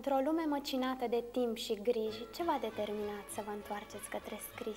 Într-o lume măcinată de timp și griji, ce v-a determinat să vă întoarceți către scris?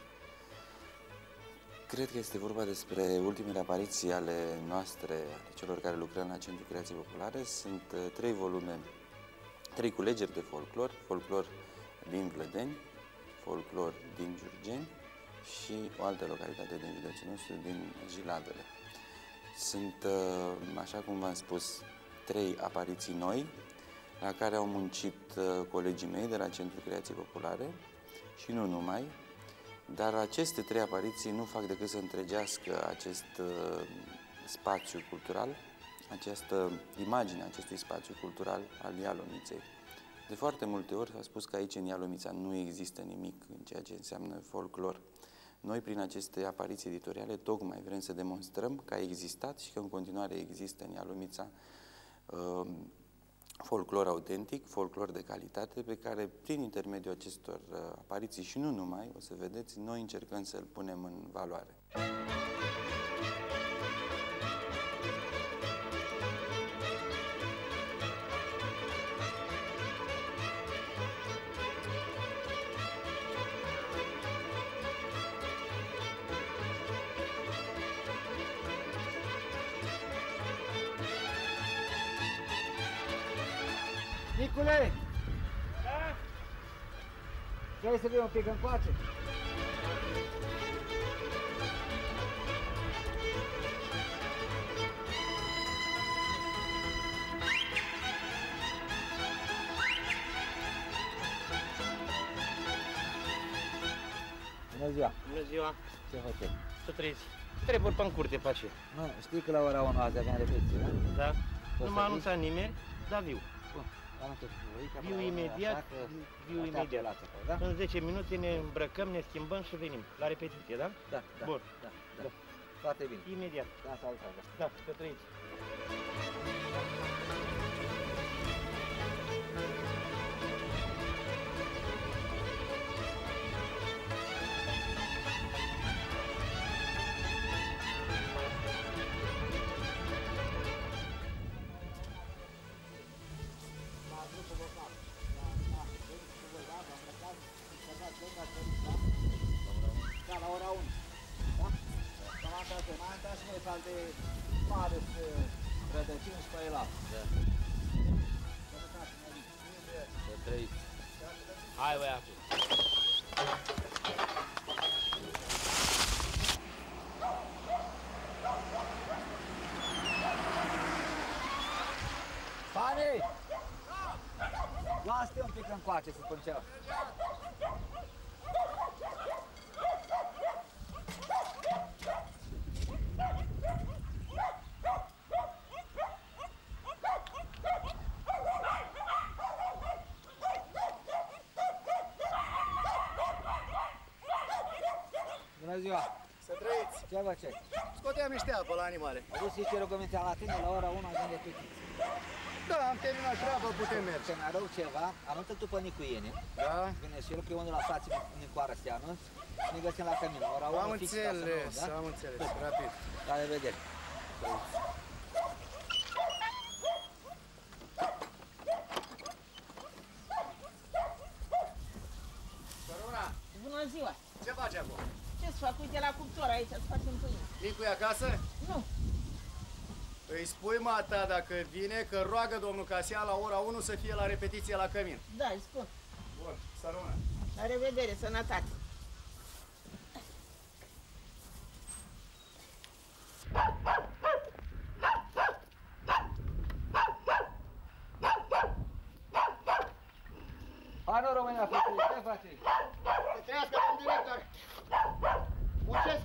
Cred că este vorba despre ultimele apariții ale noastre, ale celor care lucrăm la Centrul Creației Populare. Sunt 3 volume, 3 culegeri de folclor, folclor din Vlădeni, folclor din Giurgeni și o altă localitate din județul nostru, din Jiladele. Sunt, așa cum v-am spus, 3 apariții noi, la care au muncit colegii mei de la Centrul Creației Populare și nu numai, dar aceste 3 apariții nu fac decât să întregească acest spațiu cultural, această imagine a acestui spațiu cultural al Ialomiței. De foarte multe ori s-a spus că aici în Ialomița nu există nimic în ceea ce înseamnă folclor. Noi, prin aceste apariții editoriale, tocmai vrem să demonstrăm că a existat și că în continuare există în Ialomița folclor autentic, folclor de calitate, pe care, prin intermediul acestor apariții și nu numai, o să vedeți, noi încercăm să-l punem în valoare. Nicule! Da? Vrei să vii un pic încoace? Bună ziua! Bună ziua! Ce faceți? Să trăiți. Treburi pe-n curte, face. Nu, știi că la ora 1 azi avem repetiție, da? Da? Nu m-a anunțat nimeni, dar viu. Bun, am înțeles. Viu imediat, viu imediat. Da? În 10 minute ne îmbrăcăm, ne schimbăm și venim. La repetiție, da? Da, da. Bun. Da. Foarte bine. Imediat. Da, salutare. Da, să trăiți. Da, la ora 1. Da? Cam asta este. Mai întâi și noi fel de mare rădăcini și pe el altă. Da. Să trăiți. Hai, băiatul. Fani! Lasă-te un pic încoace să spun ceva. Bună ziua! Să trăiți! Ce faceți? Scoteam niște apă la animale. Auzi și ce rugămintea la tine, la ora 1 avem repetiție. Da, am terminat treaba, putem merge. Ce mai rău ceva, anunță tu pe Nicu Iene. Da? Vine și el împreună la frații Nicoară să te anunț și ne găsim la cămin. Ora 1 Am fix, înțeles, da? am înțeles, rapid. La revedere! Săruna, Bună ziua! ce faci acum? Ce să fac? Uite la cuptor aici, să facem pâine. Nicu e acasă? Nu. Îi spui mata dacă vine că roagă domnul Casia la ora 1 să fie la repetiție la cămin. Da, îi spun. Bun, săruna. La revedere, sănătate. Hai, nu, România, frate, ce faci? Să trăiască, domn director. Muncesc.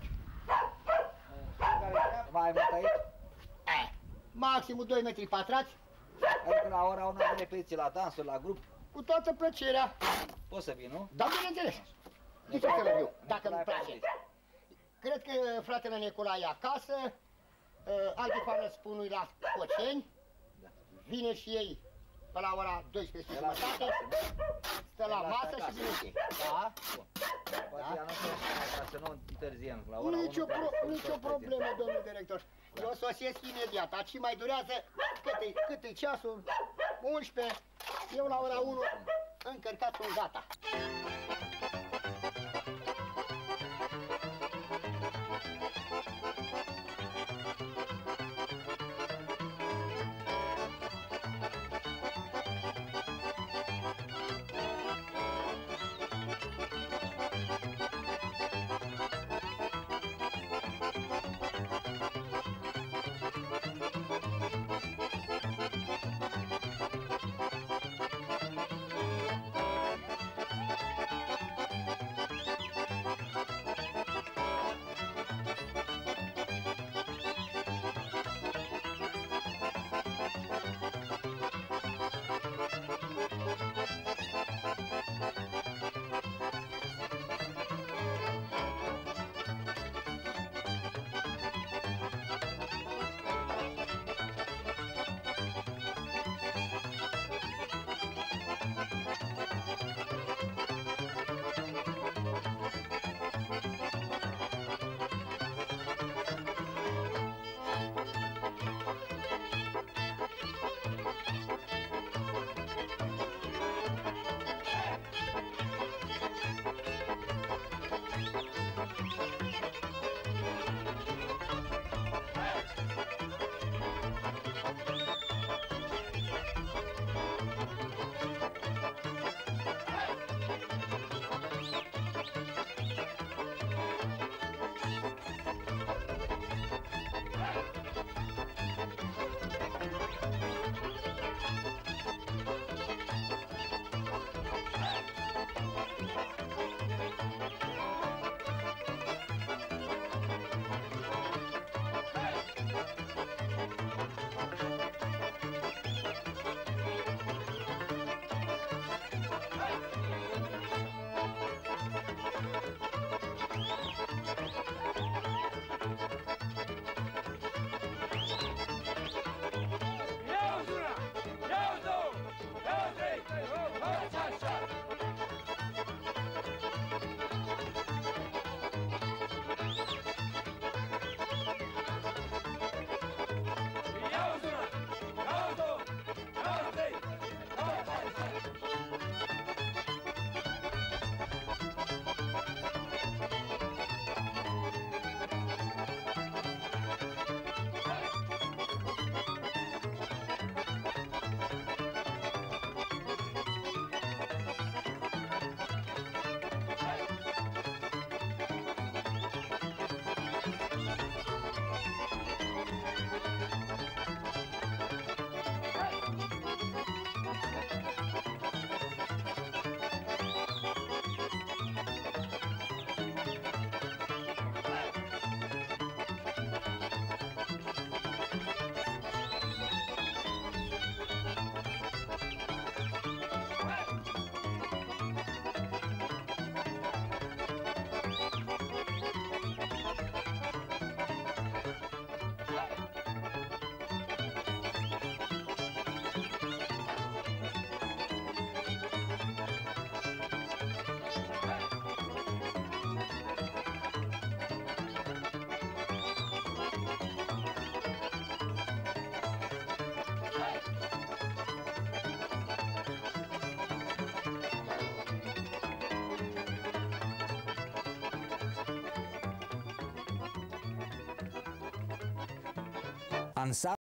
Mai ai mult aici? Maximul 2 metri pătrați. Adică la ora 1 avem repetiție la dansuri, la grup. Cu toată plăcerea. Poți să vii, nu? Da, bineînțeles. Nici o să vă viu, dacă nu-mi place. Cred că fratele Nicolae e acasă. Alții fană spun la Scoceni. Vine și ei pe la ora 12:30. stă la masă și zice. Da? Poate ea nu se ca să nu întârziem la ora 1. Nicio problemă, domnul director. Eu sosesc imediat, dar și mai durează cât e ceasul? 11. Eu la ora 1 încărcat sunt gata.